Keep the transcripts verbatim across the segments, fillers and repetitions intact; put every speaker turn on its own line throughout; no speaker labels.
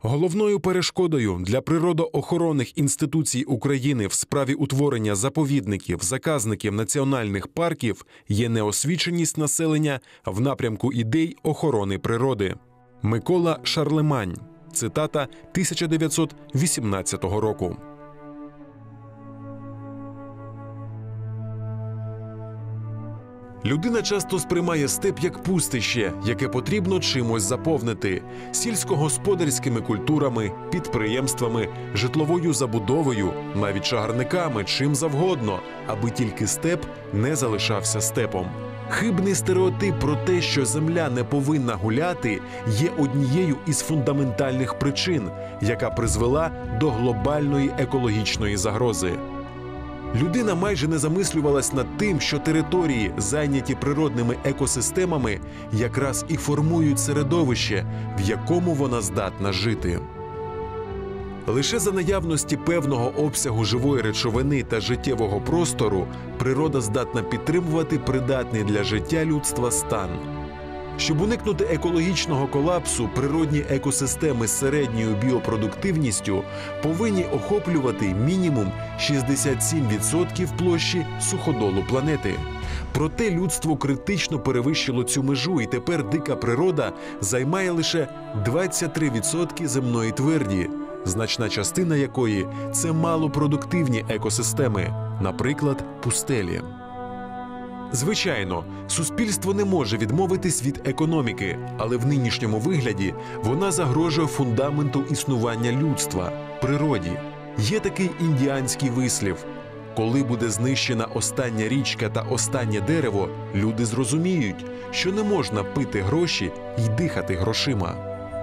Головною перешкодою для природоохоронних інституцій України в справі утворення заповідників, заказників національних парків є неосвіченість населення в напрямку ідей охорони природи. Микола Шарлемань. Цитата тисяча дев'ятсот вісімнадцятого року. Людина часто сприймає степ як пустище, яке потрібно чимось заповнити – сільськогосподарськими культурами, підприємствами, житловою забудовою, навіть чагарниками, чим завгодно, аби тільки степ не залишався степом. Хибний стереотип про те, що земля не повинна гуляти, є однією із фундаментальних причин, яка призвела до глобальної екологічної загрози. Людина майже не замислювалась над тим, що території, зайняті природними екосистемами, якраз і формують середовище, в якому вона здатна жити. Лише за наявності певного обсягу живої речовини та життєвого простору природа здатна підтримувати придатний для життя людства стан. Щоб уникнути екологічного колапсу, природні екосистеми з середньою біопродуктивністю повинні охоплювати мінімум шістдесят сім відсотків площі суходолу планети. Проте людство критично перевищило цю межу, і тепер дика природа займає лише двадцять три відсотки земної тверді, значна частина якої – це малопродуктивні екосистеми, наприклад, пустелі. Звичайно, суспільство не може відмовитись від економіки, але в нинішньому вигляді вона загрожує фундаменту існування людства – природі. Є такий індіанський вислів: коли буде знищена остання річка та останнє дерево, люди зрозуміють, що не можна пити гроші й дихати грошима.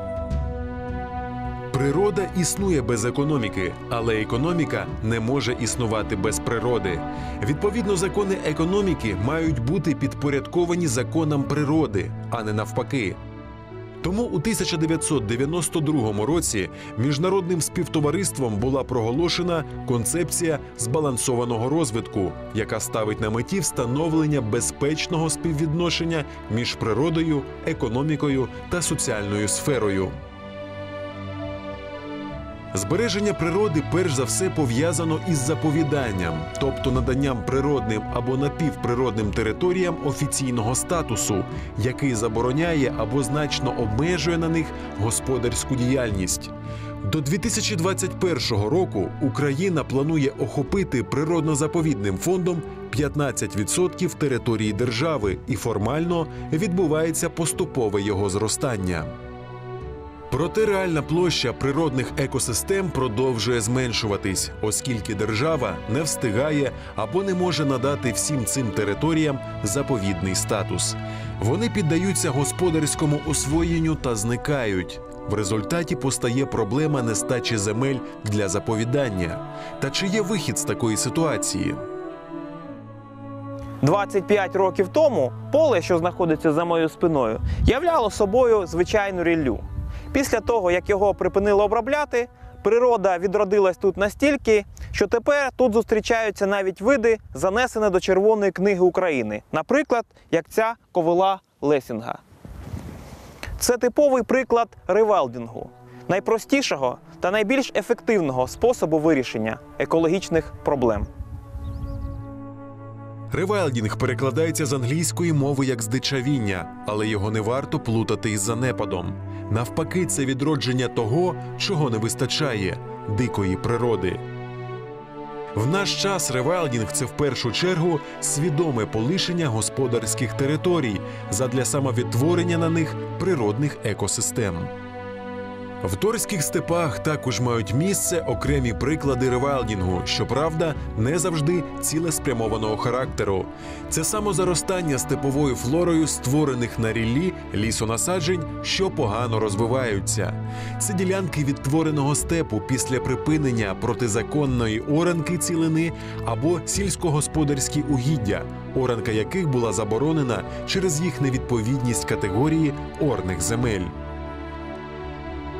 Природа існує без економіки, але економіка не може існувати без природи. Відповідно, закони економіки мають бути підпорядковані законам природи, а не навпаки. Тому у тисяча дев'ятсот дев'яносто другому році міжнародним співтовариством була проголошена концепція збалансованого розвитку, яка ставить на меті встановлення безпечного співвідношення між природою, економікою та соціальною сферою. Збереження природи перш за все пов'язано із заповіданням, тобто наданням природним або напівприродним територіям офіційного статусу, який забороняє або значно обмежує на них господарську діяльність. До дві тисячі двадцять першого року Україна планує охопити природно-заповідним фондом п'ятнадцять відсотків території держави, і формально відбувається поступове його зростання. Проте реальна площа природних екосистем продовжує зменшуватись, оскільки держава не встигає або не може надати всім цим територіям заповідний статус. Вони піддаються господарському освоєнню та зникають. В результаті постає проблема нестачі земель для заповідання. Та чи є вихід з такої ситуації?
двадцять п'ять років тому поле, що знаходиться за моєю спиною, являло собою звичайну ріллю. Після того, як його припинили обробляти, природа відродилась тут настільки, що тепер тут зустрічаються навіть види, занесені до Червоної книги України. Наприклад, як ця ковила лесінга. Це типовий приклад ревайлдингу – найпростішого та найбільш ефективного способу вирішення екологічних проблем.
Ревайлдінг перекладається з англійської мови як «здичавіння», але його не варто плутати із занепадом. Навпаки, це відродження того, чого не вистачає – дикої природи. В наш час ревайлдінг – це в першу чергу свідоме полишення господарських територій задля самовідтворення на них природних екосистем. В торських степах також мають місце окремі приклади ревайлдінгу, щоправда, не завжди цілеспрямованого характеру. Це самозаростання степовою флорою створених на ріллі лісонасаджень, що погано розвиваються. Це ділянки відтвореного степу після припинення протизаконної оранки цілини або сільськогосподарські угіддя, оранка яких була заборонена через їх невідповідність категорії орних земель.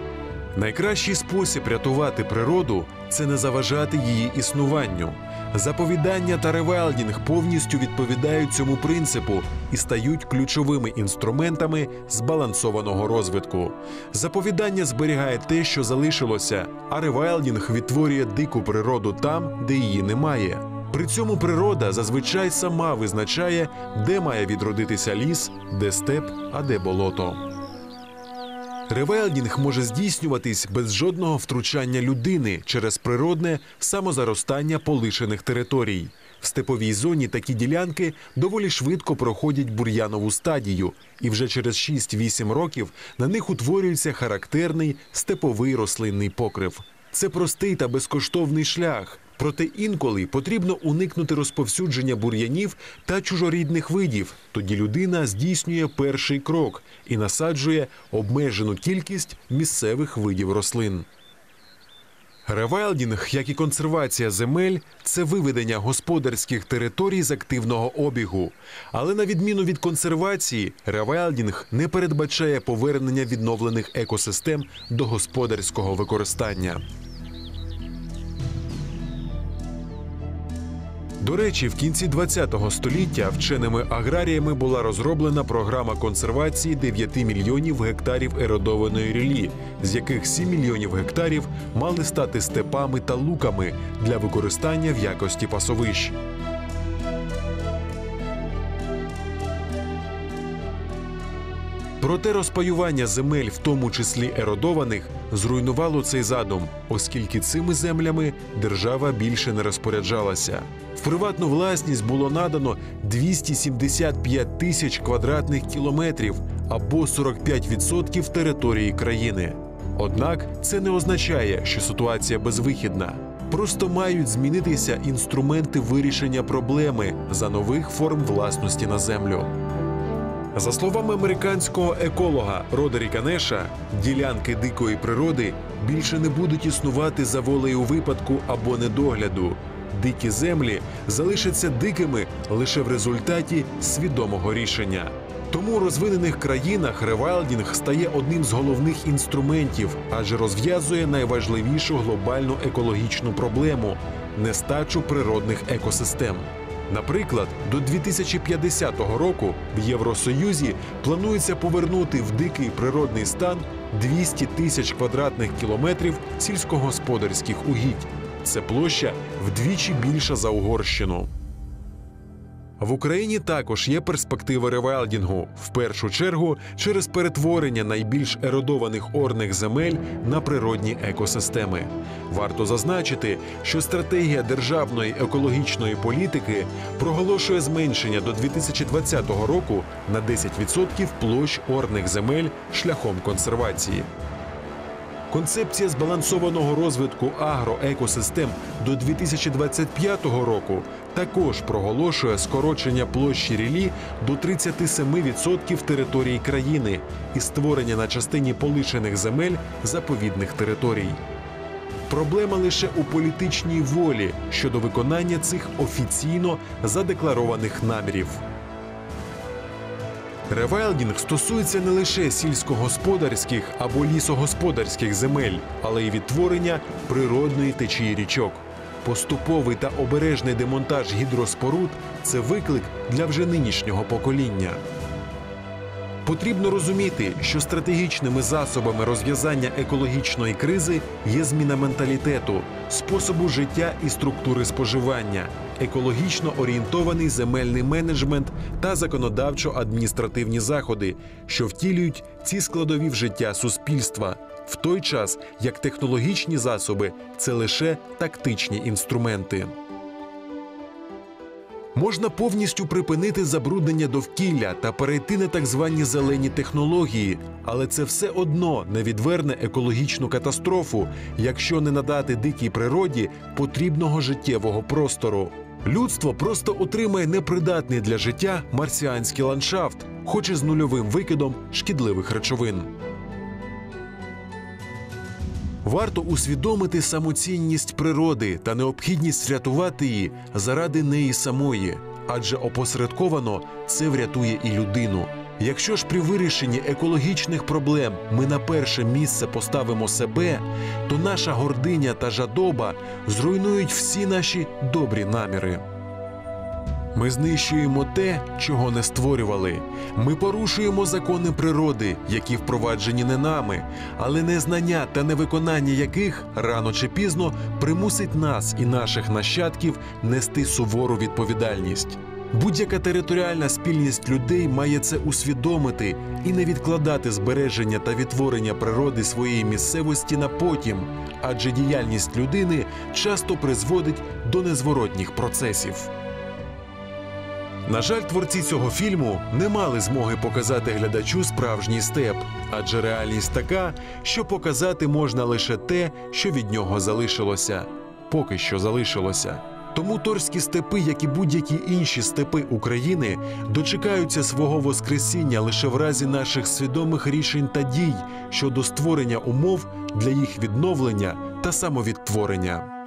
Найкращий спосіб рятувати природу – це не заважати її існуванню. Заповідання та ревайлдінг повністю відповідають цьому принципу і стають ключовими інструментами збалансованого розвитку. Заповідання зберігає те, що залишилося, а ревайлдінг відтворює дику природу там, де її немає. При цьому природа зазвичай сама визначає, де має відродитися ліс, де степ, а де болото. Ревайлдінг може здійснюватись без жодного втручання людини через природне самозаростання полишених територій. В степовій зоні такі ділянки доволі швидко проходять бур'янову стадію, і вже через шість-вісім років на них утворюється характерний степовий рослинний покрив. Це простий та безкоштовний шлях. Проте інколи потрібно уникнути розповсюдження бур'янів та чужорідних видів. Тоді людина здійснює перший крок і насаджує обмежену кількість місцевих видів рослин. Ревайлдінг, як і консервація земель, це виведення господарських територій з активного обігу. Але на відміну від консервації, ревайлдінг не передбачає повернення відновлених екосистем до господарського використання. До речі, в кінці ХХ століття вченими-аграріями була розроблена програма консервації дев'яти мільйонів гектарів еродованої ріллі, з яких сім мільйонів гектарів мали стати степами та луками для використання в якості пасовищ. Проте розпаювання земель, в тому числі еродованих, зруйнувало цей задум, оскільки цими землями держава більше не розпоряджалася. В приватну власність було надано двісті сімдесят п'ять тисяч квадратних кілометрів або сорок п'ять відсотків території країни. Однак це не означає, що ситуація безвихідна. Просто мають змінитися інструменти вирішення проблеми за нових форм власності на землю. За словами американського еколога Родеріка Неша, ділянки дикої природи більше не будуть існувати за волею випадку або недогляду. Дикі землі залишаться дикими лише в результаті свідомого рішення. Тому у розвинених країнах ревайлдінг стає одним з головних інструментів, адже розв'язує найважливішу глобальну екологічну проблему – нестачу природних екосистем. Наприклад, до дві тисячі п'ятдесятого року в Євросоюзі планується повернути в дикий природний стан двісті тисяч квадратних кілометрів сільськогосподарських угідь. Це площа вдвічі більша за Угорщину. В Україні також є перспективи ревайлдінгу, в першу чергу через перетворення найбільш еродованих орних земель на природні екосистеми. Варто зазначити, що стратегія державної екологічної політики проголошує зменшення до дві тисячі двадцятого року на десять відсотків площ орних земель шляхом консервації. Концепція збалансованого розвитку агроекосистем до дві тисячі двадцять п'ятого року також проголошує скорочення площі ріллі до тридцяти семи відсотків території країни і створення на частині полишених земель заповідних територій. Проблема лише у політичній волі щодо виконання цих офіційно задекларованих намірів. Ревайлдінг стосується не лише сільськогосподарських або лісогосподарських земель, але й відтворення природної течії річок. Поступовий та обережний демонтаж гідроспоруд – це виклик для вже нинішнього покоління. Потрібно розуміти, що стратегічними засобами розв'язання екологічної кризи є зміна менталітету, способу життя і структури споживання, екологічно орієнтований земельний менеджмент та законодавчо-адміністративні заходи, що втілюють ці складові в життя суспільства, в той час як технологічні засоби – це лише тактичні інструменти. Можна повністю припинити забруднення довкілля та перейти на так звані зелені технології, але це все одно не відверне екологічну катастрофу, якщо не надати дикій природі потрібного життєвого простору. Людство просто отримає непридатний для життя марсіанський ландшафт, хоч і з нульовим викидом шкідливих речовин. Варто усвідомити самоцінність природи та необхідність рятувати її заради неї самої, адже опосередковано це врятує і людину. Якщо ж при вирішенні екологічних проблем ми на перше місце поставимо себе, то наша гординя та жадоба зруйнують всі наші добрі наміри. Ми знищуємо те, чого не створювали. Ми порушуємо закони природи, які впроваджені не нами, але незнання та невиконання яких рано чи пізно примусить нас і наших нащадків нести сувору відповідальність. Будь-яка територіальна спільність людей має це усвідомити і не відкладати збереження та відтворення природи своєї місцевості на потім, адже діяльність людини часто призводить до незворотніх процесів. На жаль, творці цього фільму не мали змоги показати глядачу справжній степ, адже реальність така, що показати можна лише те, що від нього залишилося. Поки що залишилося. Тому торські степи, як і будь-які інші степи України, дочекаються свого воскресіння лише в разі наших свідомих рішень та дій щодо створення умов для їх відновлення та самовідтворення.